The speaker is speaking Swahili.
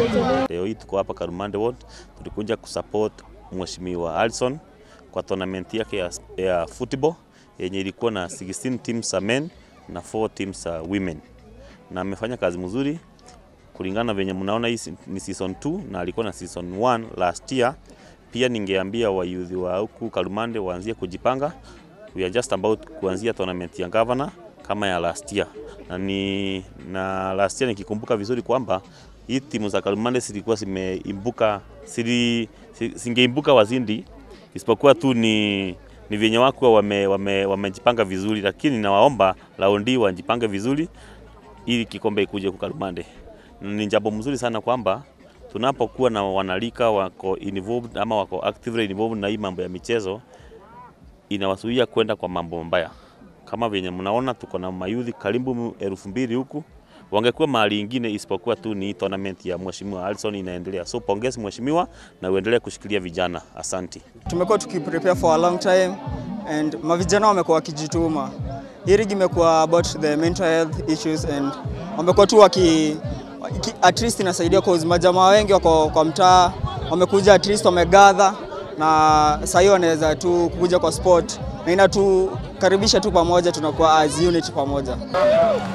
Leo hii tuko hapa Karumande Ward, tulikuja kusupport Mheshimiwa Alison kwa tournament yake ya football yenye ilikuwa na 16 teams za men na 4 teams za women. Na amefanya kazi mzuri kulingana venye mnaona, hii ni season 2 na alikuwa na season 1 last year. Pia ningeambia wa youth wa huku Karumande waanzie kujipanga. We are just about kuanzia tournament ya governor kama ya last year. Na last year nikikumbuka vizuri kwamba hii timu za Karumande zilikuwa zimeimbuka, singeimbuka wazindi, isipokuwa tu ni venye wako wamejipanga vizuri, lakini nawaomba raundi wajipange vizuri ili kikombe ikuje kwa Karumande. Ni jambo mzuri sana kwamba tunapokuwa na wanalika wako involved ama wako actively involved na hii mambo ya michezo, inawasuia kwenda kwa mambo mbaya. Kama venye mnaona tuko na mayuthi karibu 2000 huku, wangekuwa mahali ingine isipokuwa tu ni tournament ya Mheshimiwa Alison inaendelea. So pongezi Mheshimiwa na uendelee kushikilia vijana. Asante. Tumekuwa tukiprepare for a long time and mavijana wamekuwa wakijituma. Hii ligi imekuwa about the mental health issues and wamekuwa tu at least inasaidia cause majamaa wengi wako kwa mtaa, wamekuja at least wamegather na sasa hiyo wanaweza tu kuja kwa sport na inatukaribisha tu pamoja, tunakuwa as unit pamoja.